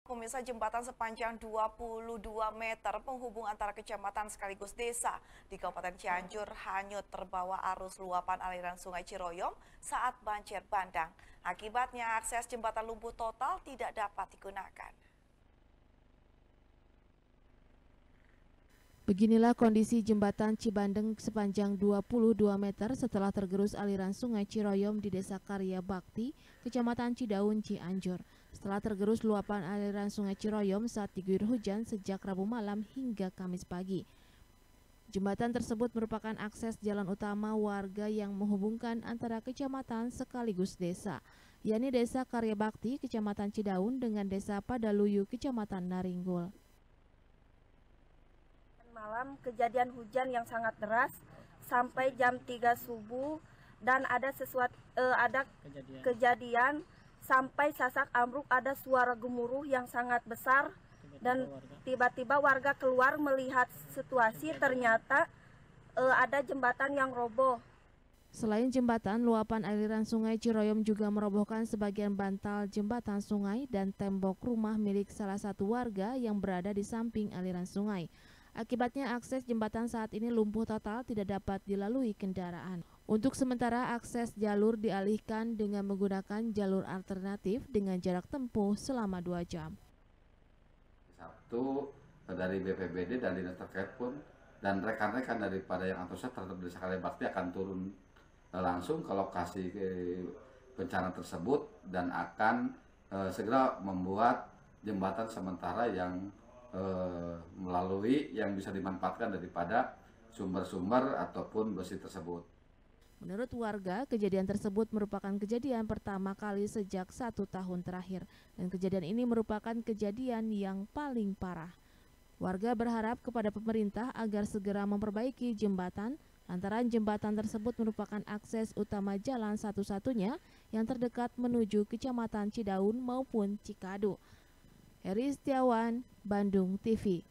Pemirsa, jembatan sepanjang 22 meter penghubung antara kecamatan sekaligus desa di Kabupaten Cianjur hanyut terbawa arus luapan aliran Sungai Ciroyom saat banjir bandang. Akibatnya akses jembatan lumpuh total tidak dapat digunakan. Beginilah kondisi jembatan Cibandeng sepanjang 22 meter setelah tergerus aliran Sungai Ciroyom di Desa Karya Bakti, Kecamatan Cidaun, Cianjur. Setelah tergerus luapan aliran Sungai Ciroyom saat diguyur hujan sejak Rabu malam hingga Kamis pagi. Jembatan tersebut merupakan akses jalan utama warga yang menghubungkan antara kecamatan sekaligus desa, yakni Desa Karya Bakti, Kecamatan Cidaun dengan Desa Padaluyu, Kecamatan Naringgul. Malam kejadian hujan yang sangat deras sampai jam 3 subuh dan ada kejadian sampai sasak ambruk, ada suara gemuruh yang sangat besar dan tiba-tiba warga keluar melihat situasi, ternyata ada jembatan yang roboh. Selain jembatan, luapan aliran Sungai Ciroyom juga merobohkan sebagian bantal jembatan sungai dan tembok rumah milik salah satu warga yang berada di samping aliran sungai. Akibatnya akses jembatan saat ini lumpuh total, tidak dapat dilalui kendaraan. Untuk sementara akses jalur dialihkan dengan menggunakan jalur alternatif dengan jarak tempuh selama 2 jam. Sabtu dari BPBD dan dinas terkait pun dan rekan-rekan daripada yang antusias terhadap Desa Karya Bakti akan turun langsung ke lokasi bencana tersebut dan akan segera membuat jembatan sementara yang melalui yang bisa dimanfaatkan daripada sumber-sumber ataupun besi tersebut. Menurut warga, kejadian tersebut merupakan kejadian pertama kali sejak 1 tahun terakhir dan kejadian ini merupakan kejadian yang paling parah. Warga berharap kepada pemerintah agar segera memperbaiki jembatan lantaran jembatan tersebut merupakan akses utama jalan satu-satunya yang terdekat menuju Kecamatan Cidaun maupun Cikadu. Heri Setiawan, Bandung TV.